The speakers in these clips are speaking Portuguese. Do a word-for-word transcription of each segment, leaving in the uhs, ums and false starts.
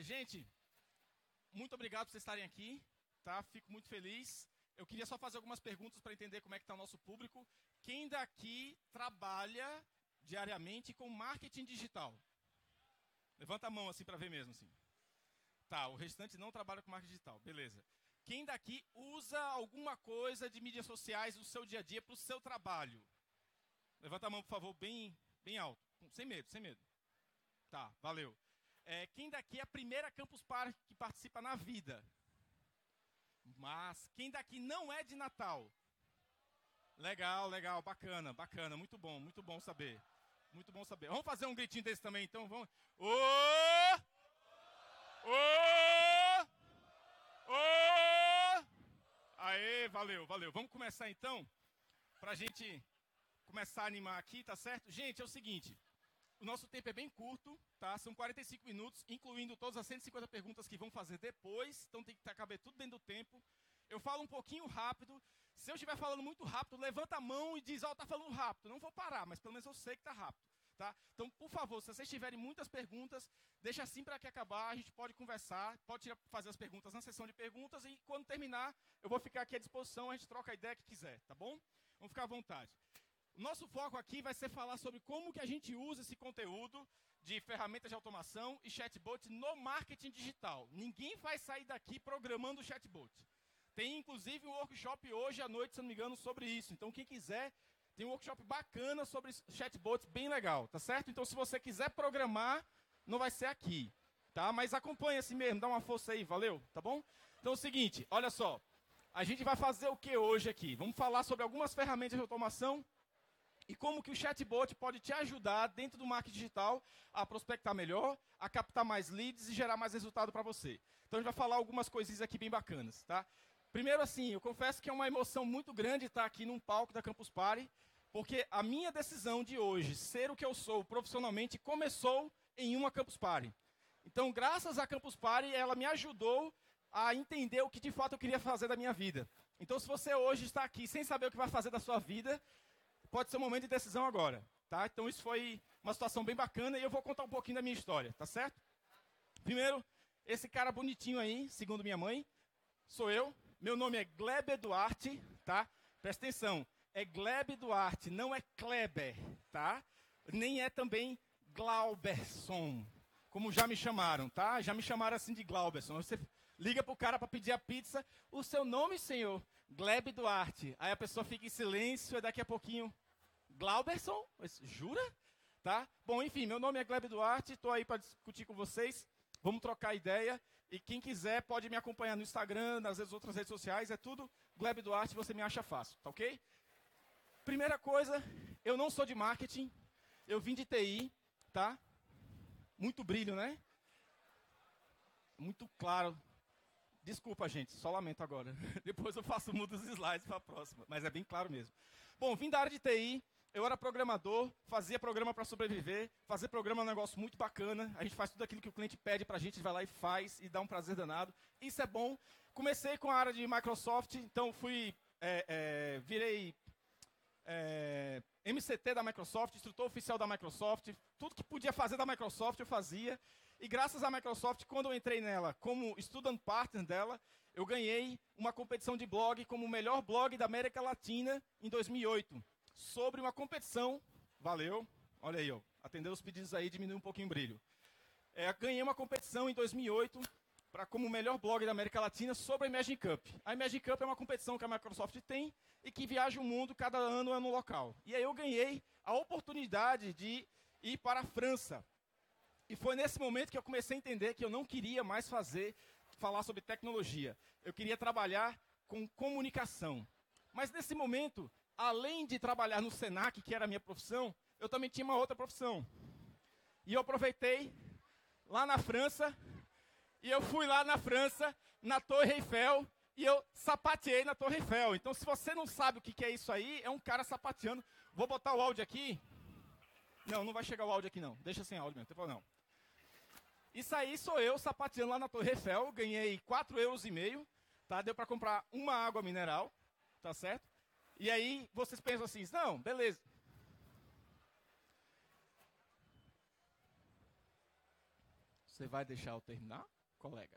gente, muito obrigado por vocês estarem aqui, tá? Fico muito feliz. Eu queria só fazer algumas perguntas para entender como é que está o nosso público. Quem daqui trabalha diariamente com marketing digital? Levanta a mão assim para ver mesmo, assim. Tá, o restante não trabalha com marketing digital, beleza. Quem daqui usa alguma coisa de mídias sociais no seu dia a dia para o seu trabalho? Levanta a mão, por favor, bem, bem alto, sem medo, sem medo. Tá, valeu. É, quem daqui é a primeira Campus Party que participa na vida? Mas quem daqui não é de Natal? Legal, legal, bacana, bacana, muito bom, muito bom saber. Muito bom saber. Vamos fazer um gritinho desse também, então, vamos. Ô! Ô! Ô! Aê, valeu, valeu. Vamos começar então, pra gente começar a animar aqui, tá certo? Gente, é o seguinte, o nosso tempo é bem curto, tá? São quarenta e cinco minutos, incluindo todas as cento e cinquenta perguntas que vão fazer depois, então tem que caber tudo dentro do tempo. Eu falo um pouquinho rápido. Se eu estiver falando muito rápido, levanta a mão e diz, ó, oh, tá falando rápido. Não vou parar, mas pelo menos eu sei que tá rápido, tá? Então, por favor, se vocês tiverem muitas perguntas, deixa assim para que acabar, a gente pode conversar, pode fazer as perguntas na sessão de perguntas e quando terminar, eu vou ficar aqui à disposição, a gente troca a ideia que quiser, tá bom? Vamos ficar à vontade. O nosso foco aqui vai ser falar sobre como que a gente usa esse conteúdo de ferramentas de automação e chatbot no marketing digital. Ninguém vai sair daqui programando chatbot. Tem, inclusive, um workshop hoje à noite, se não me engano, sobre isso. Então, quem quiser, tem um workshop bacana sobre chatbots, bem legal, tá certo? Então, se você quiser programar, não vai ser aqui, tá? Mas acompanha assim mesmo, dá uma força aí, valeu? Tá bom? Então, é o seguinte, olha só. A gente vai fazer o que hoje aqui? Vamos falar sobre algumas ferramentas de automação e como que o chatbot pode te ajudar dentro do marketing digital a prospectar melhor, a captar mais leads e gerar mais resultado para você. Então, a gente vai falar algumas coisinhas aqui bem bacanas, tá? Primeiro, assim, eu confesso que é uma emoção muito grande estar aqui num palco da Campus Party, porque a minha decisão de hoje, ser o que eu sou profissionalmente, começou em uma Campus Party. Então, graças à Campus Party, ela me ajudou a entender o que de fato eu queria fazer da minha vida. Então, se você hoje está aqui sem saber o que vai fazer da sua vida, pode ser um momento de decisão agora, tá? Então, isso foi uma situação bem bacana e eu vou contar um pouquinho da minha história, tá certo? Primeiro, esse cara bonitinho aí, segundo minha mãe, sou eu. Meu nome é Gleber Duarte, tá? Presta atenção, é Gleber Duarte, não é Kleber, tá? Nem é também Glauberson, como já me chamaram, tá? Já me chamaram assim de Glauberson. Você liga pro cara para pedir a pizza, o seu nome, senhor? Gleber Duarte. Aí a pessoa fica em silêncio e daqui a pouquinho, Glauberson? Jura? Tá? Bom, enfim, meu nome é Gleber Duarte, estou aí para discutir com vocês, vamos trocar ideia. E quem quiser pode me acompanhar no Instagram, nas outras redes sociais, é tudo Gleber Duarte, você me acha fácil, tá ok? Primeira coisa, eu não sou de marketing, eu vim de T I, tá? Muito brilho, né? Muito claro. Desculpa, gente, só lamento agora. Depois eu faço mudo os slides para a próxima, mas é bem claro mesmo. Bom, vim da área de T I. Eu era programador, fazia programa para sobreviver, fazer programa é um negócio muito bacana. A gente faz tudo aquilo que o cliente pede para a gente, vai lá e faz, e dá um prazer danado. Isso é bom. Comecei com a área de Microsoft, então fui, é, é, virei é, M C T da Microsoft, instrutor oficial da Microsoft. Tudo que podia fazer da Microsoft eu fazia. E graças à Microsoft, quando eu entrei nela como student partner dela, eu ganhei uma competição de blog como o melhor blog da América Latina em dois mil e oito. Sobre uma competição, valeu, olha aí, ó, atender os pedidos aí, diminuiu um pouquinho o brilho. É, ganhei uma competição em dois mil e oito para como o melhor blog da América Latina sobre a Imagine Cup. A Imagine Cup é uma competição que a Microsoft tem e que viaja o mundo cada ano é no local. E aí eu ganhei a oportunidade de ir para a França. E foi nesse momento que eu comecei a entender que eu não queria mais fazer, falar sobre tecnologia. Eu queria trabalhar com comunicação. Mas nesse momento, além de trabalhar no Senac, que era a minha profissão, eu também tinha uma outra profissão. E eu aproveitei lá na França, e eu fui lá na França, na Torre Eiffel, e eu sapateei na Torre Eiffel. Então, se você não sabe o que é isso aí, é um cara sapateando. Vou botar o áudio aqui. Não, não vai chegar o áudio aqui não. Deixa sem áudio mesmo, não tem problema não. Isso aí sou eu sapateando lá na Torre Eiffel, ganhei quatro euros e meio, tá? Deu para comprar uma água mineral, tá certo? E aí vocês pensam assim, não, beleza. Você vai deixar eu terminar, colega?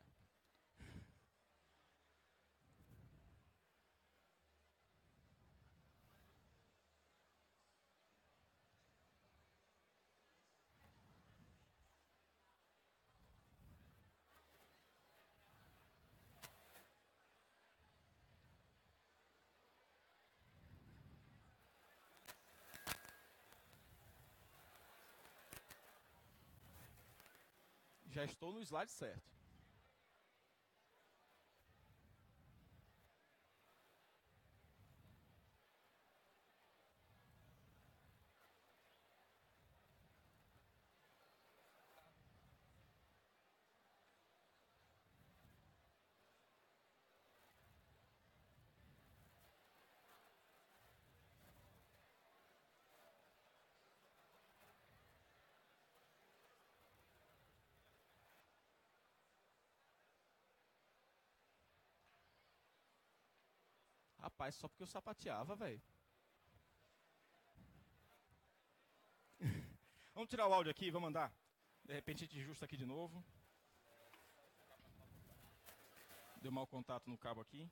Já estou no slide certo. Rapaz, só porque eu sapateava, velho. Vamos tirar o áudio aqui, vamos andar. De repente a gente ajusta aqui de novo. Deu mau contato no cabo aqui.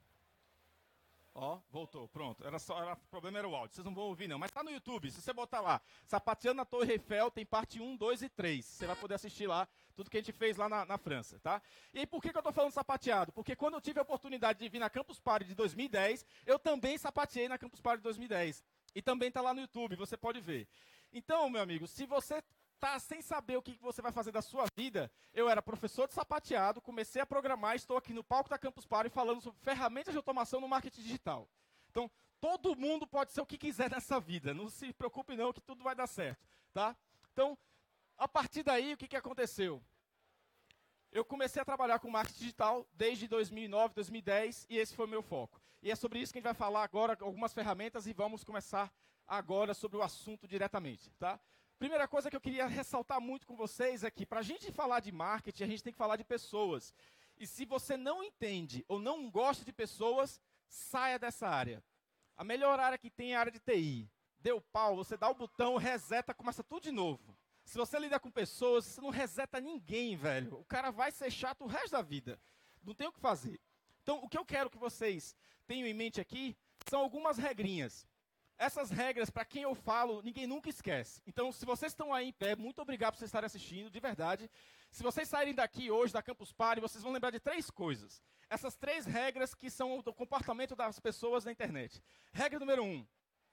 Ó, voltou, pronto. Era só, era, o problema era o áudio, vocês não vão ouvir não. Mas tá no YouTube, se você botar lá, Sapateando na Torre Eiffel, tem parte um, dois e três. Você vai poder assistir lá, tudo que a gente fez lá na, na França, tá? E aí, por que, que eu tô falando sapateado? Porque quando eu tive a oportunidade de vir na Campus Party de dois mil e dez, eu também sapateei na Campus Party de dois mil e dez. E também tá lá no YouTube, você pode ver. Então, meu amigo, se você tá sem saber o que você vai fazer da sua vida, eu era professor de sapateado, comecei a programar, estou aqui no palco da Campus Party falando sobre ferramentas de automação no marketing digital. Então, todo mundo pode ser o que quiser nessa vida, não se preocupe não que tudo vai dar certo, tá? Então, a partir daí, o que, que aconteceu? Eu comecei a trabalhar com marketing digital desde dois mil e nove, dois mil e dez, e esse foi o meu foco. E é sobre isso que a gente vai falar agora, algumas ferramentas, e vamos começar agora sobre o assunto diretamente, tá? Primeira coisa que eu queria ressaltar muito com vocês é que, para a gente falar de marketing, a gente tem que falar de pessoas. E se você não entende ou não gosta de pessoas, saia dessa área. A melhor área que tem é a área de T I. Deu pau, você dá o botão, reseta, começa tudo de novo. Se você lida com pessoas, você não reseta ninguém, velho. O cara vai ser chato o resto da vida. Não tem o que fazer. Então, o que eu quero que vocês tenham em mente aqui são algumas regrinhas. Essas regras, para quem eu falo, ninguém nunca esquece. Então, se vocês estão aí em pé, muito obrigado por vocês estarem assistindo, de verdade. Se vocês saírem daqui hoje, da Campus Party, vocês vão lembrar de três coisas. Essas três regras que são do comportamento das pessoas na internet. Regra número um.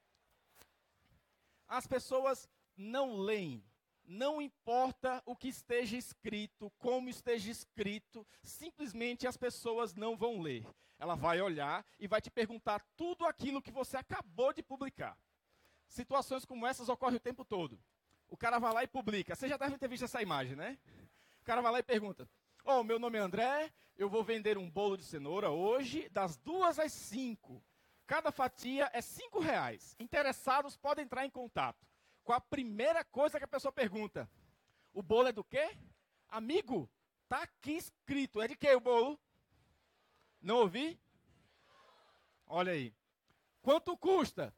As pessoas não leem. Não importa o que esteja escrito, como esteja escrito, simplesmente as pessoas não vão ler. Ela vai olhar e vai te perguntar tudo aquilo que você acabou de publicar. Situações como essas ocorrem o tempo todo. O cara vai lá e publica. Você já deve ter visto essa imagem, né? O cara vai lá e pergunta: "Oh, meu nome é André, eu vou vender um bolo de cenoura hoje, das duas às cinco. Cada fatia é cinco reais. Interessados podem entrar em contato." Qual a primeira coisa que a pessoa pergunta? O bolo é do quê? Amigo, tá aqui escrito. É de quê o bolo? Não ouvi? Olha aí. Quanto custa?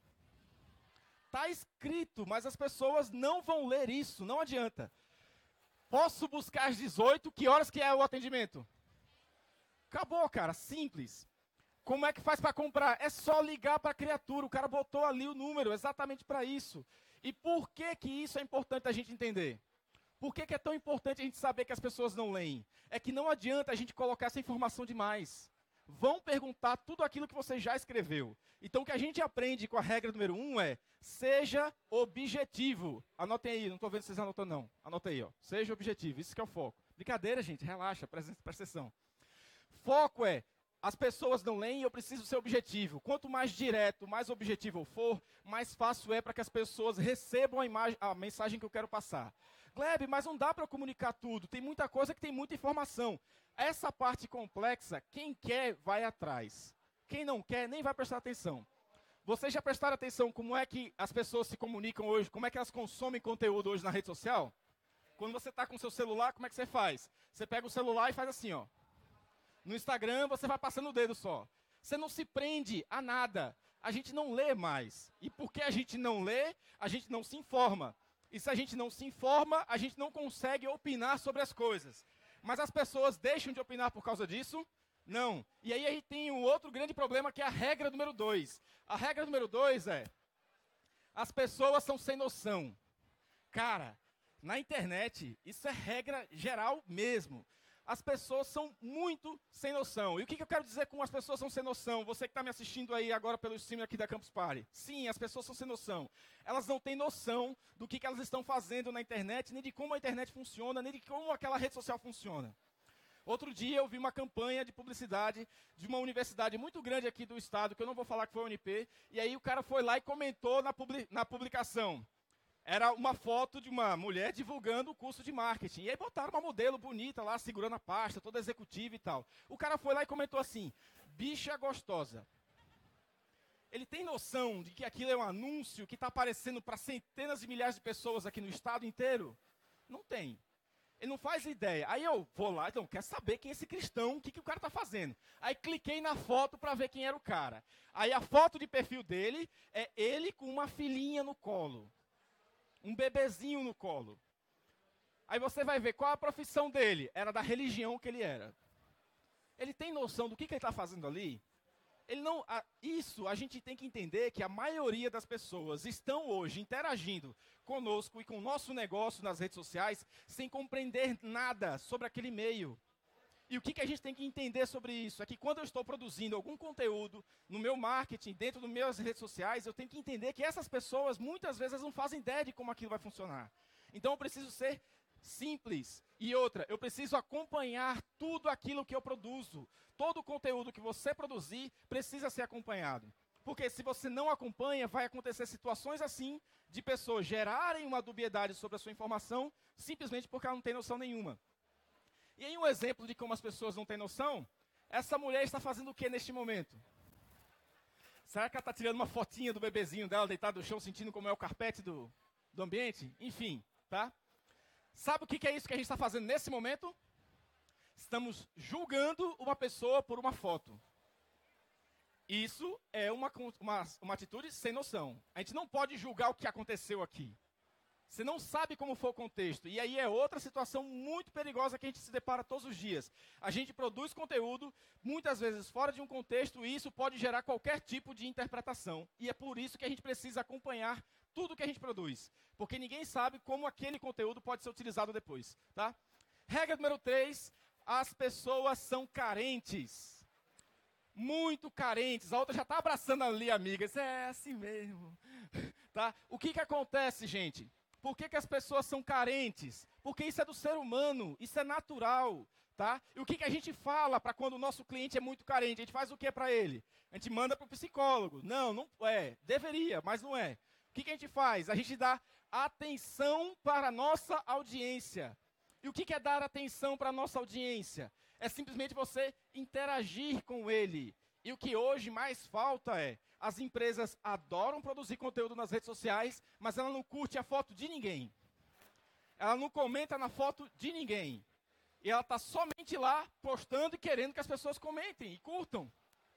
Tá escrito, mas as pessoas não vão ler isso, não adianta. Posso buscar às dezoito, que horas que é o atendimento? Acabou, cara, simples. Como é que faz para comprar? É só ligar para a criatura, o cara botou ali o número, exatamente para isso. E por que que isso é importante a gente entender? Por que que é tão importante a gente saber que as pessoas não leem? É que não adianta a gente colocar essa informação demais. Vão perguntar tudo aquilo que você já escreveu. Então, o que a gente aprende com a regra número um é: seja objetivo. Anotem aí, não estou vendo se vocês anotam não. Anota aí, ó. Seja objetivo, isso que é o foco. Brincadeira, gente, relaxa, presta, presta atenção. Foco é: as pessoas não leem e eu preciso ser objetivo. Quanto mais direto, mais objetivo eu for, mais fácil é para que as pessoas recebam a, imagem, a mensagem que eu quero passar. Gleb, mas não dá para comunicar tudo. Tem muita coisa que tem muita informação. Essa parte complexa, quem quer, vai atrás. Quem não quer, nem vai prestar atenção. Vocês já prestaram atenção como é que as pessoas se comunicam hoje? Como é que elas consomem conteúdo hoje na rede social? Quando você está com o seu celular, como é que você faz? Você pega o celular e faz assim, ó. No Instagram, você vai passando o dedo só. Você não se prende a nada. A gente não lê mais. E porque a gente não lê, a gente não se informa. E se a gente não se informa, a gente não consegue opinar sobre as coisas. Mas as pessoas deixam de opinar por causa disso? Não. E aí a gente tem um outro grande problema, que é a regra número dois. A regra número dois é: as pessoas são sem noção. Cara, na internet, isso é regra geral mesmo. As pessoas são muito sem noção. E o que, que eu quero dizer com as pessoas são sem noção? Você que está me assistindo aí agora pelo stream aqui da Campus Party. Sim, as pessoas são sem noção. Elas não têm noção do que, que elas estão fazendo na internet, nem de como a internet funciona, nem de como aquela rede social funciona. Outro dia eu vi uma campanha de publicidade de uma universidade muito grande aqui do estado, que eu não vou falar que foi a U N P, e aí o cara foi lá e comentou na, publi na publicação. Era uma foto de uma mulher divulgando o curso de marketing. E aí botaram uma modelo bonita lá, segurando a pasta, toda executiva e tal. O cara foi lá e comentou assim: bicha gostosa. Ele tem noção de que aquilo é um anúncio que está aparecendo para centenas de milhares de pessoas aqui no estado inteiro? Não tem. Ele não faz ideia. Aí eu vou lá, então, quer saber quem é esse cristão, o que, que o cara está fazendo. Aí cliquei na foto para ver quem era o cara. Aí a foto de perfil dele é ele com uma filhinha no colo. Um bebezinho no colo. Aí você vai ver qual a profissão dele. Era da religião que ele era. Ele tem noção do que, que ele está fazendo ali? Ele não, a, isso a gente tem que entender que a maioria das pessoas estão hoje interagindo conosco e com o nosso negócio nas redes sociais sem compreender nada sobre aquele meio. E o que, que a gente tem que entender sobre isso? É que quando eu estou produzindo algum conteúdo no meu marketing, dentro das minhas redes sociais, eu tenho que entender que essas pessoas, muitas vezes, não fazem ideia de como aquilo vai funcionar. Então, eu preciso ser simples. E outra, eu preciso acompanhar tudo aquilo que eu produzo. Todo o conteúdo que você produzir precisa ser acompanhado. Porque se você não acompanha, vai acontecer situações assim, de pessoas gerarem uma dubiedade sobre a sua informação, simplesmente porque ela não tem noção nenhuma. E aí um exemplo de como as pessoas não têm noção, essa mulher está fazendo o que neste momento? Será que ela está tirando uma fotinha do bebezinho dela deitado no chão, sentindo como é o carpete do, do ambiente? Enfim, tá? Sabe o que, que é isso que a gente está fazendo nesse momento? Estamos julgando uma pessoa por uma foto. Isso é uma, uma, uma atitude sem noção. A gente não pode julgar o que aconteceu aqui. Você não sabe como foi o contexto. E aí é outra situação muito perigosa que a gente se depara todos os dias. A gente produz conteúdo, muitas vezes fora de um contexto, e isso pode gerar qualquer tipo de interpretação. E é por isso que a gente precisa acompanhar tudo que a gente produz. Porque ninguém sabe como aquele conteúdo pode ser utilizado depois. Tá? Regra número três, as pessoas são carentes. Muito carentes. A outra já está abraçando ali, amiga. Isso é assim mesmo. Tá? O que, que acontece, gente? Por que, que as pessoas são carentes? Porque isso é do ser humano, isso é natural, tá? E o que, que a gente fala para quando o nosso cliente é muito carente? A gente faz o que para ele? A gente manda para o psicólogo. Não, não é. Deveria, mas não é. O que, que a gente faz? A gente dá atenção para a nossa audiência. E o que, que é dar atenção para a nossa audiência? É simplesmente você interagir com ele. E o que hoje mais falta é, as empresas adoram produzir conteúdo nas redes sociais, mas ela não curte a foto de ninguém. Ela não comenta na foto de ninguém. E ela está somente lá postando e querendo que as pessoas comentem e curtam.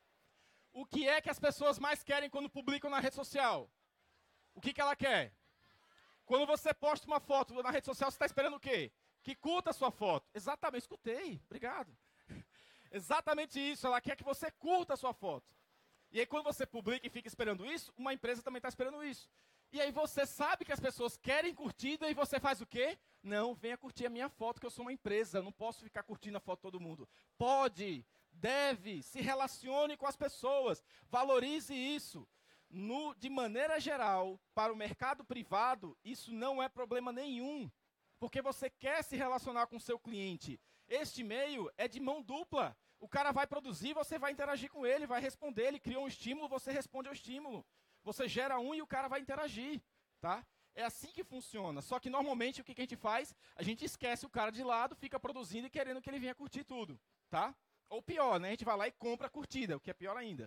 O que é que as pessoas mais querem quando publicam na rede social? O que, que ela quer? Quando você posta uma foto na rede social, você está esperando o quê? Que curta a sua foto. Exatamente, escutei, obrigado. Exatamente isso, ela quer que você curta a sua foto. E aí quando você publica e fica esperando isso, uma empresa também está esperando isso. E aí você sabe que as pessoas querem curtida e você faz o quê? Não, venha curtir a minha foto, que eu sou uma empresa, eu não posso ficar curtindo a foto de todo mundo. Pode, deve, se relacione com as pessoas, valorize isso. No, de maneira geral, para o mercado privado, isso não é problema nenhum. Porque você quer se relacionar com o seu cliente. Este meio é de mão dupla. O cara vai produzir, você vai interagir com ele, vai responder, ele cria um estímulo, você responde ao estímulo. Você gera um e o cara vai interagir, tá? É assim que funciona. Só que normalmente o que a gente faz? A gente esquece o cara de lado, fica produzindo e querendo que ele venha curtir tudo, tá? Ou pior, né? A gente vai lá e compra a curtida, o que é pior ainda.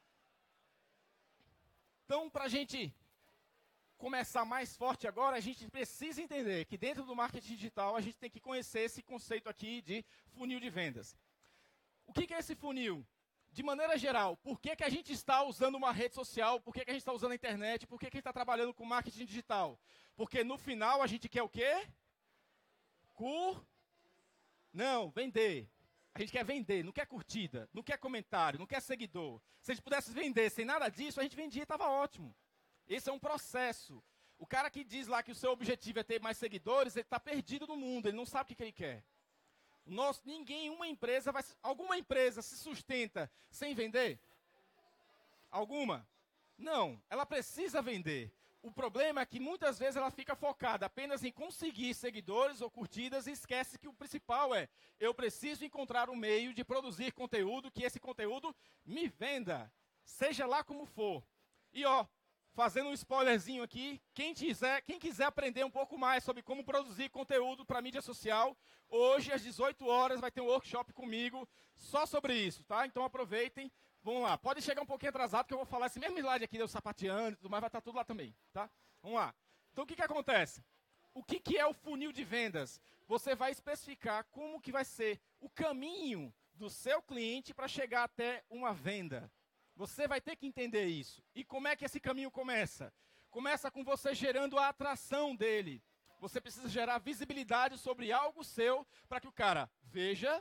Então, para a gente começar mais forte agora, a gente precisa entender que dentro do marketing digital a gente tem que conhecer esse conceito aqui de funil de vendas. O que, que é esse funil? de maneira geral, por que, que a gente está usando uma rede social, por que, que a gente está usando a internet, por que, que a gente está trabalhando com marketing digital? Porque no final a gente quer o quê? Cur... Não, vender. A gente quer vender, não quer curtida, não quer comentário, não quer seguidor. Se a gente pudesse vender sem nada disso, a gente vendia e estava ótimo. Esse é um processo. O cara que diz lá que o seu objetivo é ter mais seguidores, ele está perdido no mundo, ele não sabe o que, que ele quer. Nosso, ninguém, uma empresa, vai, alguma empresa se sustenta sem vender? Alguma? Não, ela precisa vender. O problema é que muitas vezes ela fica focada apenas em conseguir seguidores ou curtidas e esquece que o principal é, eu preciso encontrar um meio de produzir conteúdo, que esse conteúdo me venda, seja lá como for. E ó, fazendo um spoilerzinho aqui, quem quiser, quem quiser aprender um pouco mais sobre como produzir conteúdo para mídia social, hoje às dezoito horas vai ter um workshop comigo só sobre isso, tá? Então aproveitem. Vamos lá, pode chegar um pouquinho atrasado, que eu vou falar esse mesmo slide aqui, eu sapateando e tudo mais, vai estar tudo lá também, tá? Vamos lá. Então, o que que acontece? O que que é o funil de vendas? Você vai especificar como que vai ser o caminho do seu cliente para chegar até uma venda. Você vai ter que entender isso. E como é que esse caminho começa? Começa com você gerando a atração dele. Você precisa gerar visibilidade sobre algo seu para que o cara veja,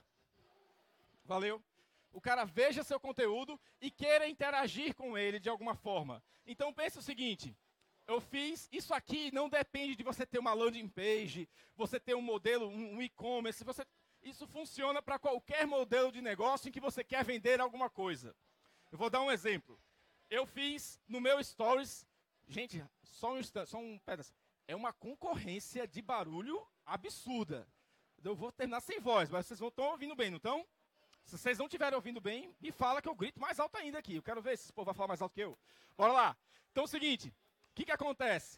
valeu? O cara veja seu conteúdo e queira interagir com ele de alguma forma. Então pense o seguinte, eu fiz, isso aqui não depende de você ter uma landing page, você ter um modelo, um, um e-commerce, você, isso funciona para qualquer modelo de negócio em que você quer vender alguma coisa. Eu vou dar um exemplo. Eu fiz no meu Stories, gente, só um instante, só um pedaço, é uma concorrência de barulho absurda. Eu vou terminar sem voz, mas vocês estão ouvindo bem, não estão? Se vocês não estiverem ouvindo bem, me fala que eu grito mais alto ainda aqui. Eu quero ver se esse povo vai falar mais alto que eu. Bora lá. Então é o seguinte, o que que acontece?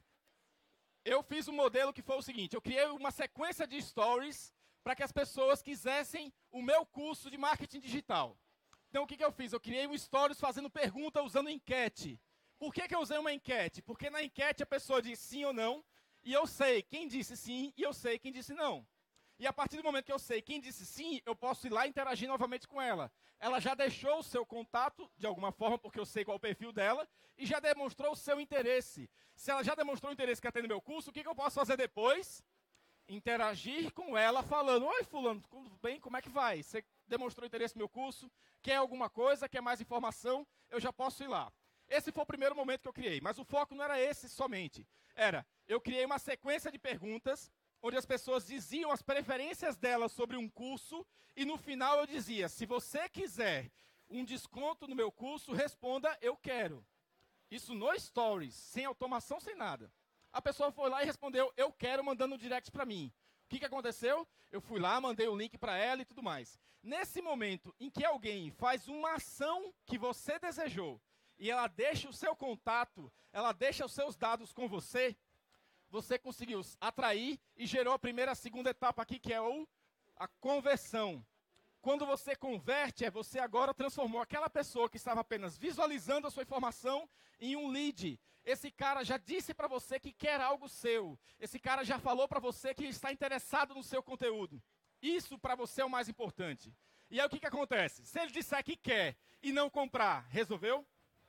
Eu fiz um modelo que foi o seguinte, eu criei uma sequência de stories para que as pessoas quisessem o meu curso de marketing digital. Então o que que eu fiz? Eu criei um stories fazendo pergunta usando enquete. Por que que eu usei uma enquete? Porque na enquete a pessoa diz sim ou não, e eu sei quem disse sim e eu sei quem disse não. E a partir do momento que eu sei quem disse sim, eu posso ir lá e interagir novamente com ela. Ela já deixou o seu contato, de alguma forma, porque eu sei qual é o perfil dela, e já demonstrou o seu interesse. Se ela já demonstrou o interesse que quer ter no meu curso, o que que eu posso fazer depois? Interagir com ela falando, oi fulano, tudo bem, como é que vai? Você demonstrou interesse no meu curso, quer alguma coisa, quer mais informação, eu já posso ir lá. Esse foi o primeiro momento que eu criei, mas o foco não era esse somente. Era, eu criei uma sequência de perguntas, onde as pessoas diziam as preferências delas sobre um curso, e no final eu dizia, se você quiser um desconto no meu curso, responda, eu quero. Isso no Stories, sem automação, sem nada. A pessoa foi lá e respondeu, eu quero, mandando um direct para mim. O que que aconteceu? Eu fui lá, mandei o link para ela e tudo mais. Nesse momento em que alguém faz uma ação que você desejou, e ela deixa o seu contato, ela deixa os seus dados com você, você conseguiu atrair e gerou a primeira e a segunda etapa aqui, que é o, a conversão. Quando você converte, é você agora transformou aquela pessoa que estava apenas visualizando a sua informação em um lead. Esse cara já disse para você que quer algo seu. Esse cara já falou para você que está interessado no seu conteúdo. Isso para você é o mais importante. E aí o que que acontece? Se ele disser que quer e não comprar, resolveu?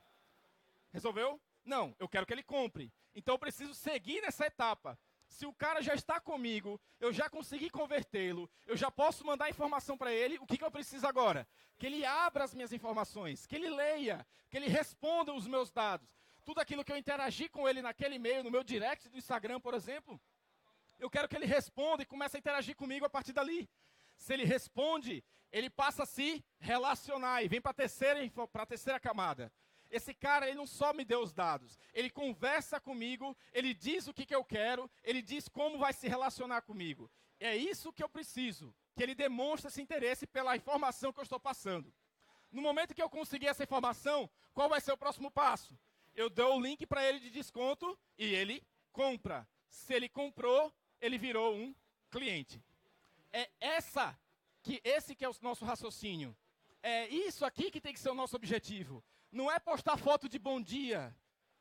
Resolveu? Não, eu quero que ele compre. Então eu preciso seguir nessa etapa. Se o cara já está comigo, eu já consegui convertê-lo, eu já posso mandar informação para ele, o que que eu preciso agora? Que ele abra as minhas informações, que ele leia, que ele responda os meus dados. Tudo aquilo que eu interagi com ele naquele e-mail, no meu direct do Instagram, por exemplo, eu quero que ele responda e comece a interagir comigo a partir dali. Se ele responde, ele passa a se relacionar e vem para a terceira, para a terceira camada. Esse cara, ele não só me deu os dados, ele conversa comigo, ele diz o que, que eu quero, ele diz como vai se relacionar comigo. É isso que eu preciso, que ele demonstre esse interesse pela informação que eu estou passando. No momento que eu conseguir essa informação, qual vai ser o próximo passo? Eu dou o link para ele de desconto e ele compra. Se ele comprou, ele virou um cliente. É essa que, esse que é o nosso raciocínio. É isso aqui que tem que ser o nosso objetivo. Não é postar foto de bom dia.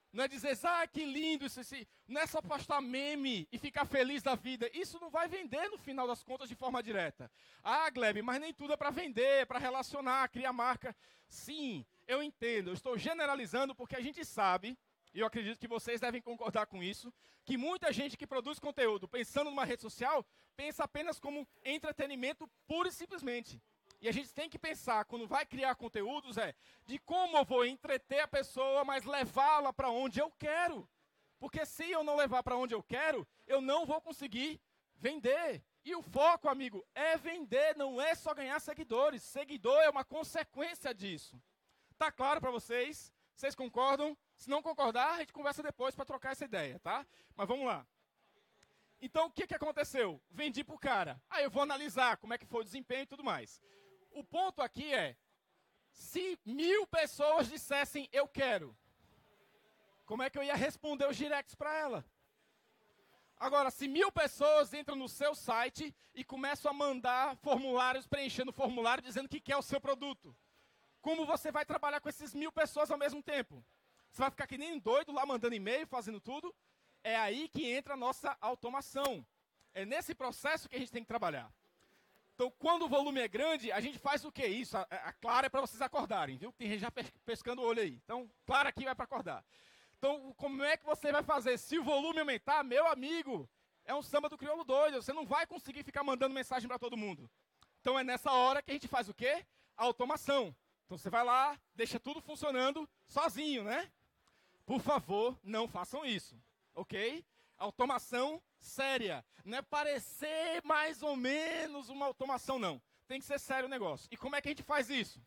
Não é dizer, ah, que lindo isso, isso. Não é só postar meme e ficar feliz da vida. Isso não vai vender no final das contas de forma direta. Ah, Gleb, mas nem tudo é para vender, é para relacionar, criar marca. Sim, eu entendo. Eu estou generalizando porque a gente sabe, e eu acredito que vocês devem concordar com isso, que muita gente que produz conteúdo pensando numa rede social, pensa apenas como entretenimento puro e simplesmente. E a gente tem que pensar, quando vai criar conteúdos, é de como eu vou entreter a pessoa, mas levá-la para onde eu quero. Porque se eu não levar para onde eu quero, eu não vou conseguir vender. E o foco, amigo, é vender, não é só ganhar seguidores. Seguidor é uma consequência disso. Tá claro para vocês? Vocês concordam? Se não concordar, a gente conversa depois para trocar essa ideia, tá? Mas vamos lá. Então, o que, que aconteceu? Vendi para o cara. Aí eu vou analisar como é que foi o desempenho e tudo mais. O ponto aqui é, se mil pessoas dissessem eu quero, como é que eu ia responder os directs para ela? Agora, se mil pessoas entram no seu site e começam a mandar formulários, preenchendo formulário, dizendo que quer o seu produto, como você vai trabalhar com essas mil pessoas ao mesmo tempo? Você vai ficar que nem um doido lá mandando e-mail, fazendo tudo? É aí que entra a nossa automação. É nesse processo que a gente tem que trabalhar. Então, quando o volume é grande, a gente faz o quê? Isso, a, a Clara é para vocês acordarem, viu? Tem gente já pescando o olho aí. Então, Clara aqui vai para acordar. Então, como é que você vai fazer? Se o volume aumentar, meu amigo, é um samba do crioulo doido. Você não vai conseguir ficar mandando mensagem para todo mundo. Então, é nessa hora que a gente faz o quê? A automação. Então, você vai lá, deixa tudo funcionando sozinho, né? Por favor, não façam isso, ok? Automação séria. Não é parecer mais ou menos uma automação, não. Tem que ser sério o negócio. E como é que a gente faz isso?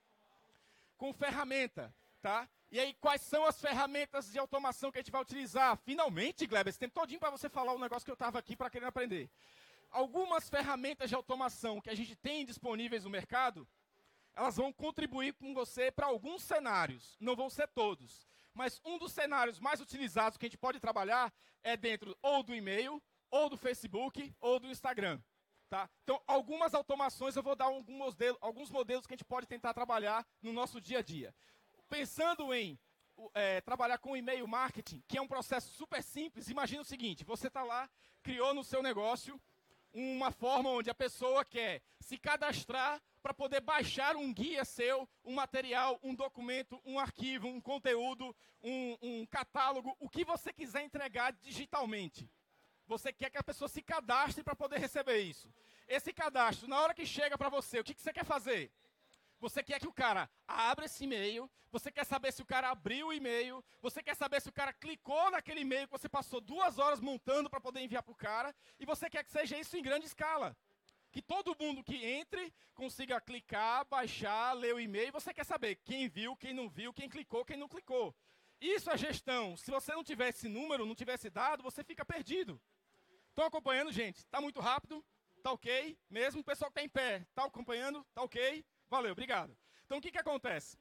Com ferramenta, tá? E aí, quais são as ferramentas de automação que a gente vai utilizar? Finalmente, Gleb, esse tempo todinho para você falar o negócio que eu estava aqui para querer aprender. Algumas ferramentas de automação que a gente tem disponíveis no mercado, elas vão contribuir com você para alguns cenários. Não vão ser todos. Mas um dos cenários mais utilizados que a gente pode trabalhar é dentro ou do e-mail, ou do Facebook, ou do Instagram. Tá? Então, algumas automações eu vou dar alguns modelos, alguns modelos que a gente pode tentar trabalhar no nosso dia a dia. Pensando em é, trabalhar com e-mail marketing, que é um processo super simples, imagina o seguinte, você está lá, criou no seu negócio uma forma onde a pessoa quer se cadastrar para poder baixar um guia seu, um material, um documento, um arquivo, um conteúdo, um, um catálogo, o que você quiser entregar digitalmente. Você quer que a pessoa se cadastre para poder receber isso. Esse cadastro, na hora que chega para você, o que, que você quer fazer? Você quer que o cara abra esse e-mail, você quer saber se o cara abriu o e-mail, você quer saber se o cara clicou naquele e-mail que você passou duas horas montando para poder enviar para o cara, e você quer que seja isso em grande escala. Que todo mundo que entre consiga clicar, baixar, ler o e-mail, você quer saber quem viu, quem não viu, quem clicou, quem não clicou. Isso é gestão. Se você não tiver esse número, não tiver esse dado, você fica perdido. Estão acompanhando, gente? Está muito rápido? Está ok? Mesmo o pessoal que está em pé, está acompanhando? Está ok? Valeu, obrigado. Então, o que, que acontece?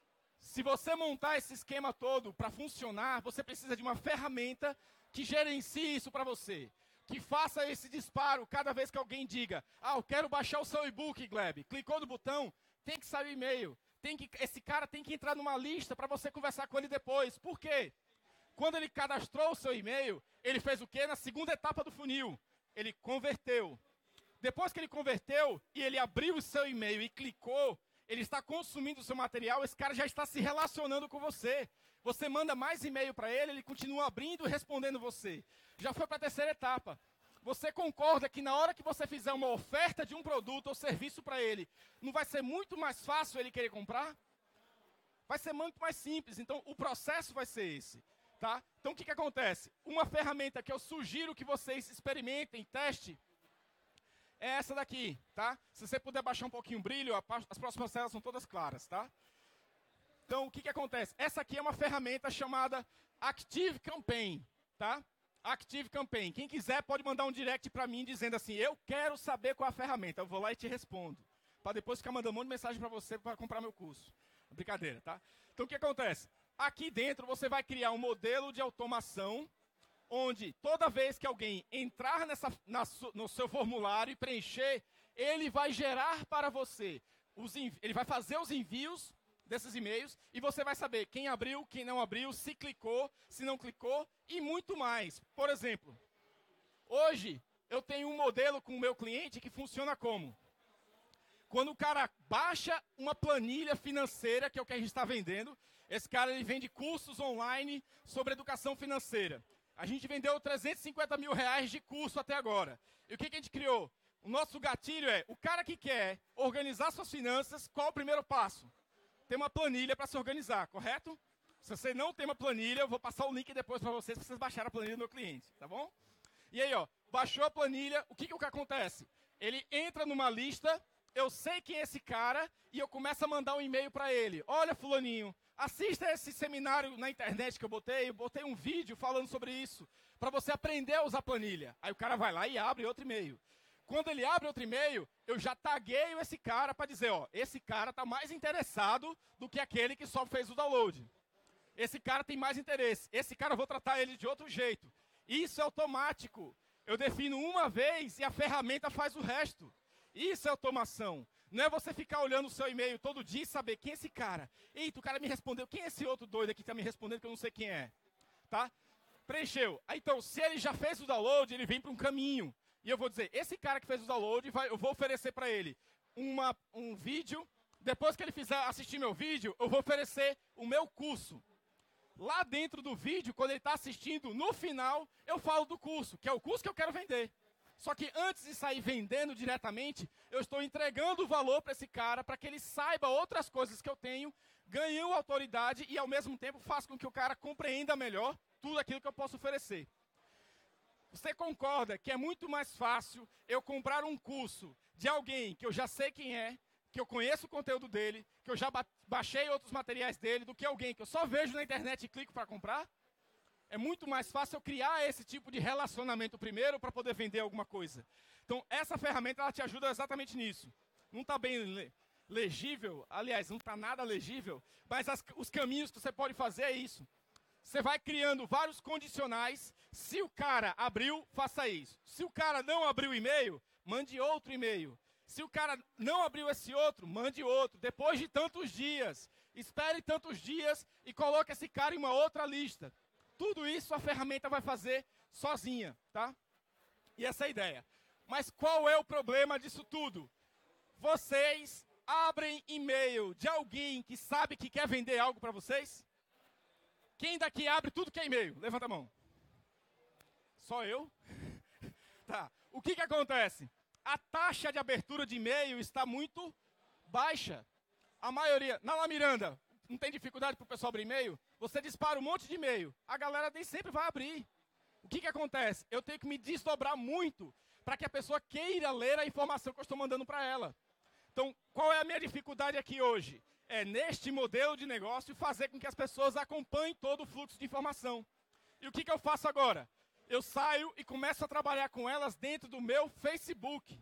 Se você montar esse esquema todo para funcionar, você precisa de uma ferramenta que gerencie isso para você. Que faça esse disparo cada vez que alguém diga, ah, eu quero baixar o seu e-book, Gleb. Clicou no botão, tem que sair o e-mail. Tem que, esse cara tem que entrar numa lista para você conversar com ele depois. Por quê? Quando ele cadastrou o seu e-mail, ele fez o quê? Na segunda etapa do funil. Ele converteu. Depois que ele converteu e ele abriu o seu e-mail e clicou, ele está consumindo o seu material, esse cara já está se relacionando com você. Você manda mais e-mail para ele, ele continua abrindo e respondendo você. Já foi para a terceira etapa. Você concorda que na hora que você fizer uma oferta de um produto ou serviço para ele, não vai ser muito mais fácil ele querer comprar? Vai ser muito mais simples. Então, o processo vai ser esse. Tá? Então, o que, que acontece? Uma ferramenta que eu sugiro que vocês experimentem, testem, é essa daqui, tá? Se você puder baixar um pouquinho o brilho, as próximas telas são todas claras, tá? Então, o que, que acontece? Essa aqui é uma ferramenta chamada Active Campaign, tá? Active Campaign. Quem quiser pode mandar um direct para mim dizendo assim, eu quero saber qual é a ferramenta. Eu vou lá e te respondo. Para depois ficar mandando um monte de mensagem para você para comprar meu curso. Brincadeira, tá? Então, o que acontece? Aqui dentro você vai criar um modelo de automação onde toda vez que alguém entrar nessa, na, no seu formulário e preencher, ele vai gerar para você, os, ele vai fazer os envios desses e-mails e você vai saber quem abriu, quem não abriu, se clicou, se não clicou e muito mais. Por exemplo, hoje eu tenho um modelo com o meu cliente que funciona como? Quando o cara baixa uma planilha financeira, que é o que a gente está vendendo, esse cara ele vende cursos online sobre educação financeira. A gente vendeu trezentos e cinquenta mil reais de curso até agora. E o que, que a gente criou? O nosso gatilho é, o cara que quer organizar suas finanças, qual o primeiro passo? Ter uma planilha para se organizar, correto? Se você não tem uma planilha, eu vou passar o link depois para vocês, para vocês baixarem a planilha do meu cliente, tá bom? E aí, ó, baixou a planilha, o que, que, o que acontece? Ele entra numa lista, eu sei quem é esse cara, e eu começo a mandar um e-mail para ele. Olha, fulaninho, assista esse seminário na internet que eu botei, eu botei um vídeo falando sobre isso, para você aprender a usar planilha. Aí o cara vai lá e abre outro e-mail. Quando ele abre outro e-mail, eu já tagueio esse cara para dizer, ó, esse cara está mais interessado do que aquele que só fez o download. Esse cara tem mais interesse. Esse cara eu vou tratar ele de outro jeito. Isso é automático. Eu defino uma vez e a ferramenta faz o resto. Isso é automação. Não é você ficar olhando o seu e-mail todo dia e saber quem é esse cara. Eita, o cara me respondeu. Quem é esse outro doido aqui que está me respondendo que eu não sei quem é? Tá? Preencheu. Então, se ele já fez o download, ele vem para um caminho. E eu vou dizer, esse cara que fez o download, vai, eu vou oferecer para ele uma, um vídeo. Depois que ele fizer assistir meu vídeo, eu vou oferecer o meu curso. Lá dentro do vídeo, quando ele está assistindo, no final, eu falo do curso, que é o curso que eu quero vender. Só que antes de sair vendendo diretamente, eu estou entregando o valor para esse cara, para que ele saiba outras coisas que eu tenho, ganhando autoridade e, ao mesmo tempo, faça com que o cara compreenda melhor tudo aquilo que eu posso oferecer. Você concorda que é muito mais fácil eu comprar um curso de alguém que eu já sei quem é, que eu conheço o conteúdo dele, que eu já ba- baixei outros materiais dele, do que alguém que eu só vejo na internet e clico para comprar? É muito mais fácil eu criar esse tipo de relacionamento primeiro para poder vender alguma coisa. Então, essa ferramenta ela te ajuda exatamente nisso. Não está bem le- legível, aliás, não está nada legível, mas as, os caminhos que você pode fazer é isso. Você vai criando vários condicionais. Se o cara abriu, faça isso. Se o cara não abriu o e-mail, mande outro e-mail. Se o cara não abriu esse outro, mande outro. Depois de tantos dias, espere tantos dias e coloque esse cara em uma outra lista. Tudo isso a ferramenta vai fazer sozinha, tá? E essa é a ideia. Mas qual é o problema disso tudo? Vocês abrem e-mail de alguém que sabe que quer vender algo para vocês? Quem daqui abre tudo que é e-mail? Levanta a mão. Só eu? Tá. O que que acontece? A taxa de abertura de e-mail está muito baixa. A maioria... Na Miranda, não tem dificuldade para o pessoal abrir e-mail? Você dispara um monte de e-mail. A galera nem sempre vai abrir. O que que acontece? Eu tenho que me desdobrar muito para que a pessoa queira ler a informação que eu estou mandando para ela. Então, qual é a minha dificuldade aqui hoje? É, neste modelo de negócio, fazer com que as pessoas acompanhem todo o fluxo de informação. E o que que eu faço agora? Eu saio e começo a trabalhar com elas dentro do meu Facebook.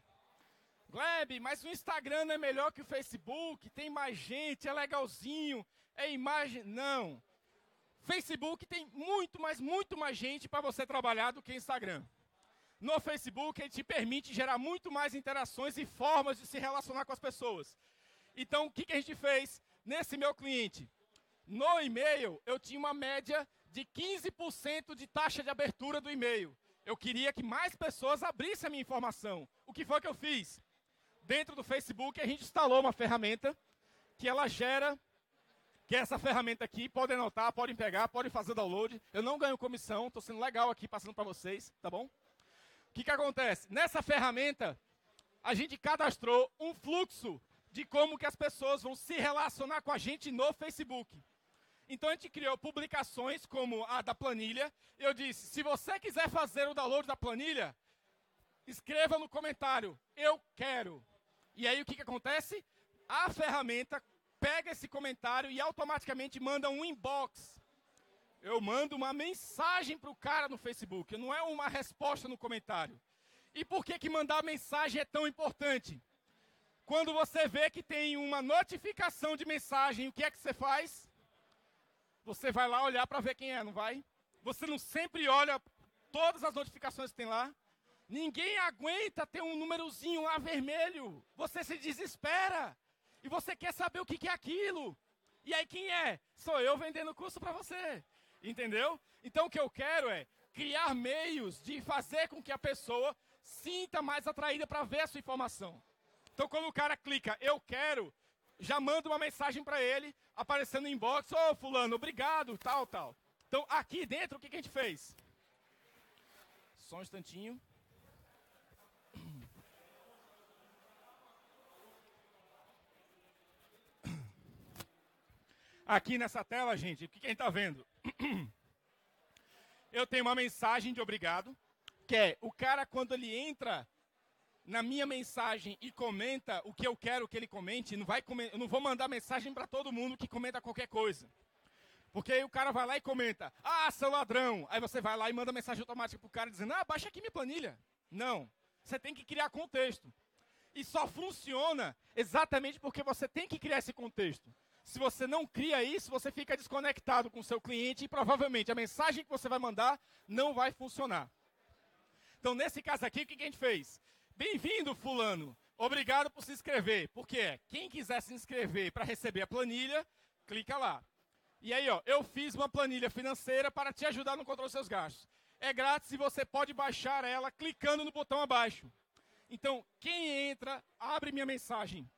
Gleb, mas o Instagram não é melhor que o Facebook? Tem mais gente, é legalzinho, é imagem... Não. Facebook tem muito, mas muito mais gente para você trabalhar do que Instagram. No Facebook, ele te permite gerar muito mais interações e formas de se relacionar com as pessoas. Então, o que que a gente fez nesse meu cliente? No e-mail, eu tinha uma média de quinze por cento de taxa de abertura do e-mail. Eu queria que mais pessoas abrissem a minha informação. O que foi que eu fiz? Dentro do Facebook, a gente instalou uma ferramenta que ela gera, que é essa ferramenta aqui, podem anotar, podem pegar, podem fazer download. Eu não ganho comissão, estou sendo legal aqui, passando para vocês, tá bom? O que que acontece? Nessa ferramenta, a gente cadastrou um fluxo de como que as pessoas vão se relacionar com a gente no Facebook. Então, a gente criou publicações como a da planilha. Eu disse, se você quiser fazer o download da planilha, escreva no comentário, eu quero. E aí, o que que acontece? A ferramenta pega esse comentário e automaticamente manda um inbox. Eu mando uma mensagem para o cara no Facebook, não é uma resposta no comentário. E por que que mandar mensagem é tão importante? Quando você vê que tem uma notificação de mensagem, o que é que você faz? Você vai lá olhar para ver quem é, não vai? Você não sempre olha todas as notificações que tem lá? Ninguém aguenta ter um númerozinho lá vermelho. Você se desespera. E você quer saber o que que é aquilo. E aí quem é? Sou eu vendendo o curso para você. Entendeu? Então o que eu quero é criar meios de fazer com que a pessoa sinta mais atraída para ver a sua informação. Então quando o cara clica, eu quero, já manda uma mensagem para ele, aparecendo no inbox, ô fulano, obrigado, tal, tal. Então aqui dentro, o que, que a gente fez? Só um instantinho. Aqui nessa tela, gente, o que, que a gente está vendo? Eu tenho uma mensagem de obrigado, que é o cara, quando ele entra na minha mensagem e comenta o que eu quero que ele comente, não vai coment... eu não vou mandar mensagem para todo mundo que comenta qualquer coisa. Porque aí o cara vai lá e comenta, ah, seu ladrão. Aí você vai lá e manda mensagem automática pro cara dizendo, ah, baixa aqui minha planilha. Não, você tem que criar contexto. E só funciona exatamente porque você tem que criar esse contexto. Se você não cria isso, você fica desconectado com o seu cliente e provavelmente a mensagem que você vai mandar não vai funcionar. Então, nesse caso aqui, o que a gente fez? Bem-vindo, fulano. Obrigado por se inscrever. Por quê? Quem quiser se inscrever para receber a planilha, clica lá. E aí, ó, eu fiz uma planilha financeira para te ajudar no controle dos seus gastos. É grátis e você pode baixar ela clicando no botão abaixo. Então, quem entra, abre minha mensagem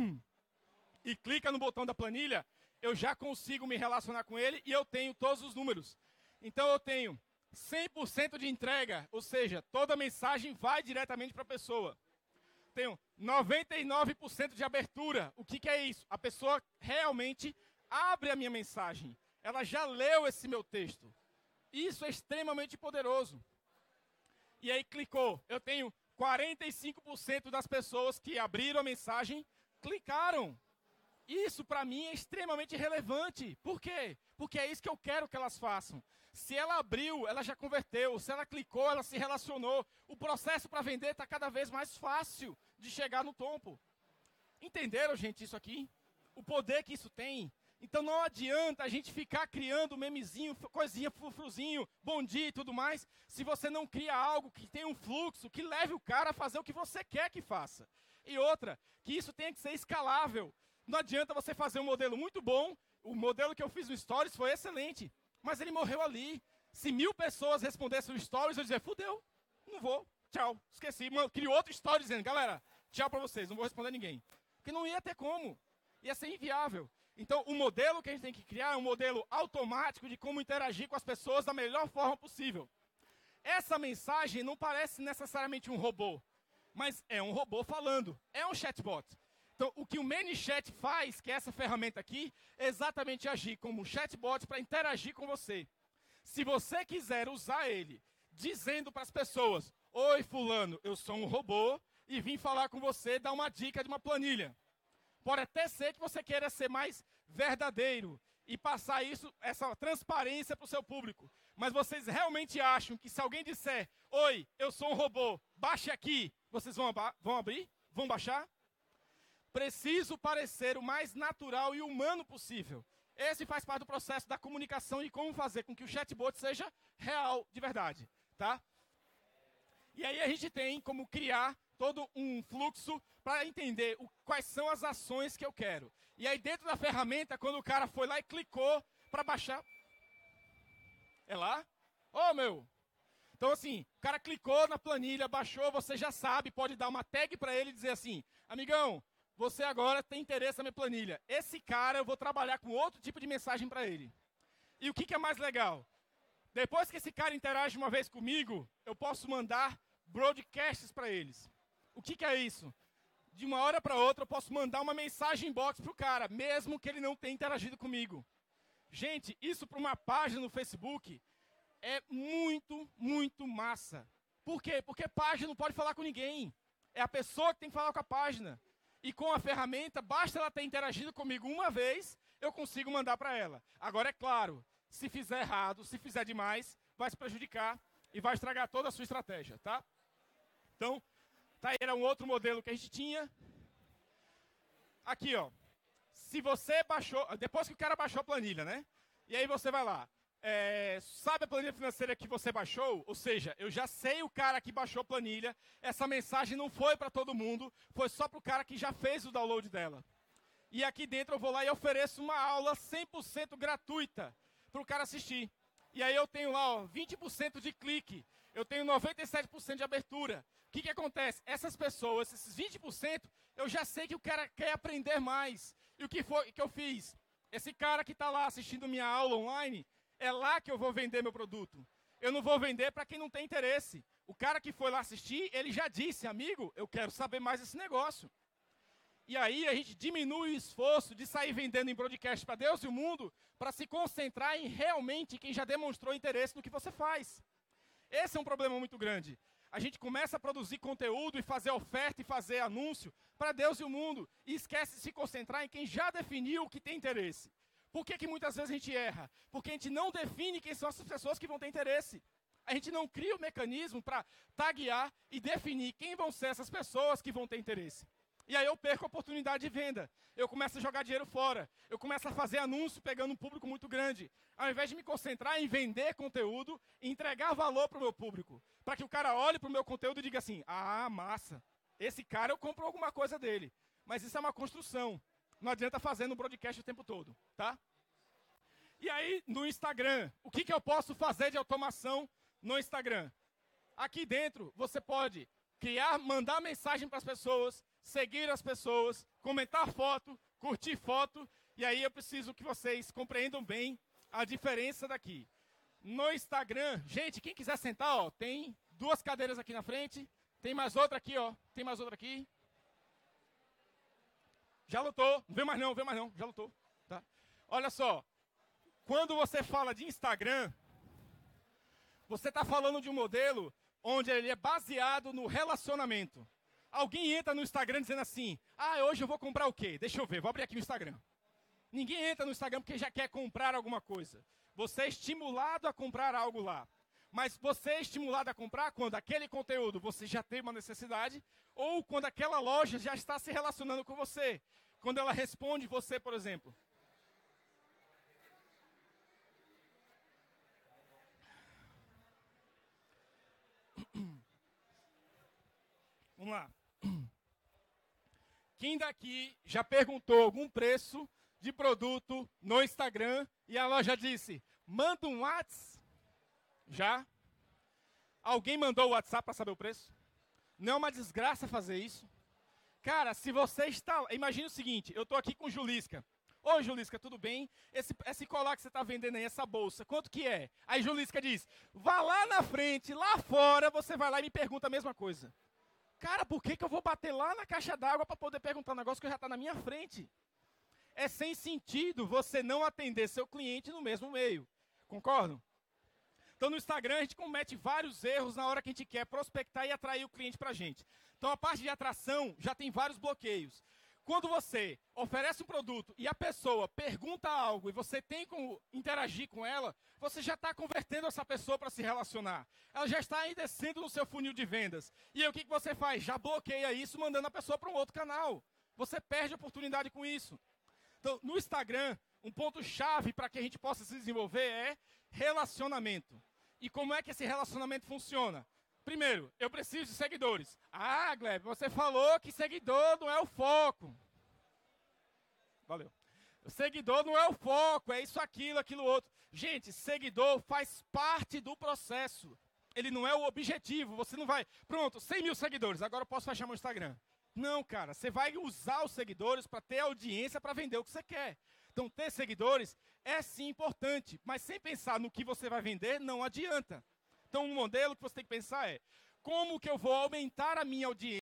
e clica no botão da planilha, eu já consigo me relacionar com ele e eu tenho todos os números. Então, eu tenho cem por cento de entrega, ou seja, toda mensagem vai diretamente para a pessoa. Tenho noventa e nove por cento de abertura. O que, que é isso? A pessoa realmente abre a minha mensagem. Ela já leu esse meu texto. Isso é extremamente poderoso. E aí clicou. Eu tenho quarenta e cinco por cento das pessoas que abriram a mensagem, clicaram. Isso, para mim, é extremamente relevante. Por quê? Porque é isso que eu quero que elas façam. Se ela abriu, ela já converteu. Se ela clicou, ela se relacionou. O processo para vender está cada vez mais fácil de chegar no topo. Entenderam, gente, isso aqui? O poder que isso tem. Então não adianta a gente ficar criando memezinho, coisinha, frufruzinho, bom dia e tudo mais, se você não cria algo que tenha um fluxo, que leve o cara a fazer o que você quer que faça. E outra, que isso tenha que ser escalável. Não adianta você fazer um modelo muito bom, o modelo que eu fiz no Stories foi excelente, mas ele morreu ali. Se mil pessoas respondessem o Stories, eu dizia, fudeu, não vou, tchau, esqueci. Mano, criei outro Story dizendo, galera, tchau pra vocês, não vou responder ninguém. Porque não ia ter como, ia ser inviável. Então, o modelo que a gente tem que criar é um modelo automático de como interagir com as pessoas da melhor forma possível. Essa mensagem não parece necessariamente um robô, mas é um robô falando, é um chatbot. Então, o que o ManyChat faz, que é essa ferramenta aqui, é exatamente agir como um chatbot para interagir com você. Se você quiser usar ele dizendo para as pessoas, oi fulano, eu sou um robô e vim falar com você, dar uma dica de uma planilha. Pode até ser que você queira ser mais verdadeiro e passar isso, essa transparência para o seu público. Mas vocês realmente acham que se alguém disser, oi, eu sou um robô, baixe aqui, vocês vão, vão abrir? Vão baixar? Preciso parecer o mais natural e humano possível. Esse faz parte do processo da comunicação e como fazer com que o chatbot seja real de verdade, tá? E aí a gente tem como criar todo um fluxo para entender o, quais são as ações que eu quero. E aí dentro da ferramenta, quando o cara foi lá e clicou para baixar... É lá? Ô, oh, meu! Então assim, o cara clicou na planilha, baixou, você já sabe, pode dar uma tag para ele e dizer assim, amigão, você agora tem interesse na minha planilha. Esse cara, eu vou trabalhar com outro tipo de mensagem para ele. E o que, que é mais legal? Depois que esse cara interage uma vez comigo, eu posso mandar broadcasts para eles. O que, que é isso? De uma hora para outra, eu posso mandar uma mensagem inbox para o cara, mesmo que ele não tenha interagido comigo. Gente, isso para uma página no Facebook é muito, muito massa. Por quê? Porque página não pode falar com ninguém. É a pessoa que tem que falar com a página. E com a ferramenta, basta ela ter interagido comigo uma vez, eu consigo mandar para ela. Agora, é claro, se fizer errado, se fizer demais, vai se prejudicar e vai estragar toda a sua estratégia, tá? Então, tá, era um outro modelo que a gente tinha. Aqui, ó. Se você baixou, depois que o cara baixou a planilha, né? E aí você vai lá. É, sabe a planilha financeira que você baixou? Ou seja, eu já sei o cara que baixou a planilha. Essa mensagem não foi para todo mundo, foi só para o cara que já fez o download dela. E aqui dentro eu vou lá e ofereço uma aula cem por cento gratuita para o cara assistir. E aí eu tenho lá, ó, vinte por cento de clique. Eu tenho noventa e sete por cento de abertura. O que, que acontece? Essas pessoas, esses vinte por cento, eu já sei que o cara quer aprender mais. E o que foi que eu fiz? Esse cara que está lá assistindo minha aula online, é lá que eu vou vender meu produto. Eu não vou vender para quem não tem interesse. O cara que foi lá assistir, ele já disse, amigo, eu quero saber mais desse negócio. E aí a gente diminui o esforço de sair vendendo em broadcast para Deus e o mundo, para se concentrar em realmente quem já demonstrou interesse no que você faz. Esse é um problema muito grande. A gente começa a produzir conteúdo e fazer oferta e fazer anúncio para Deus e o mundo e esquece de se concentrar em quem já definiu o que tem interesse. Por que que muitas vezes a gente erra? Porque a gente não define quem são essas pessoas que vão ter interesse. A gente não cria o mecanismo para taguear e definir quem vão ser essas pessoas que vão ter interesse. E aí eu perco a oportunidade de venda. Eu começo a jogar dinheiro fora. Eu começo a fazer anúncio pegando um público muito grande. Ao invés de me concentrar em vender conteúdo e entregar valor para o meu público. Para que o cara olhe para o meu conteúdo e diga assim, ah, massa, esse cara eu compro alguma coisa dele. Mas isso é uma construção. Não adianta fazer no broadcast o tempo todo, tá? E aí, no Instagram, o que, que eu posso fazer de automação no Instagram? Aqui dentro, você pode criar, mandar mensagem para as pessoas, seguir as pessoas, comentar foto, curtir foto, e aí eu preciso que vocês compreendam bem a diferença daqui. No Instagram, gente, quem quiser sentar, ó, tem duas cadeiras aqui na frente, tem mais outra aqui, ó, tem mais outra aqui. Já lotou, não vê mais não, não vê mais não, já lotou, tá? Olha só, quando você fala de Instagram, você está falando de um modelo onde ele é baseado no relacionamento. Alguém entra no Instagram dizendo assim, ah, hoje eu vou comprar o quê? Deixa eu ver, vou abrir aqui o Instagram. Ninguém entra no Instagram porque já quer comprar alguma coisa. Você é estimulado a comprar algo lá. Mas você é estimulado a comprar quando aquele conteúdo você já tem uma necessidade ou quando aquela loja já está se relacionando com você. Quando ela responde você, por exemplo. Vamos lá. Quem daqui já perguntou algum preço de produto no Instagram e a loja disse, manda um WhatsApp? Já? Alguém mandou o WhatsApp para saber o preço? Não é uma desgraça fazer isso? Cara, se você está... Imagina o seguinte, eu estou aqui com Julisca. Oi, Julisca, tudo bem? Esse, esse colar que você está vendendo aí, essa bolsa, quanto que é? Aí Julisca diz, vá lá na frente, lá fora, você vai lá e me pergunta a mesma coisa. Cara, por que que eu vou bater lá na caixa d'água para poder perguntar um negócio que já está na minha frente? É sem sentido você não atender seu cliente no mesmo meio. Concordam? Então, no Instagram, a gente comete vários erros na hora que a gente quer prospectar e atrair o cliente para a gente. Então, a parte de atração já tem vários bloqueios. Quando você oferece um produto e a pessoa pergunta algo e você tem como interagir com ela, você já está convertendo essa pessoa para se relacionar. Ela já está aí descendo no seu funil de vendas. E aí, o que, que você faz? Já bloqueia isso, mandando a pessoa para um outro canal. Você perde a oportunidade com isso. Então, no Instagram, um ponto-chave para que a gente possa se desenvolver é relacionamento. E como é que esse relacionamento funciona? Primeiro, eu preciso de seguidores. Ah, Gleb, você falou que seguidor não é o foco. Valeu. O seguidor não é o foco, é isso, aquilo, aquilo outro. Gente, seguidor faz parte do processo. Ele não é o objetivo. Você não vai, pronto, cem mil seguidores, agora eu posso fechar meu Instagram. Não, cara, você vai usar os seguidores para ter audiência para vender o que você quer. Então, ter seguidores é sim importante, mas sem pensar no que você vai vender, não adianta. Então, um modelo que você tem que pensar é, como que eu vou aumentar a minha audiência?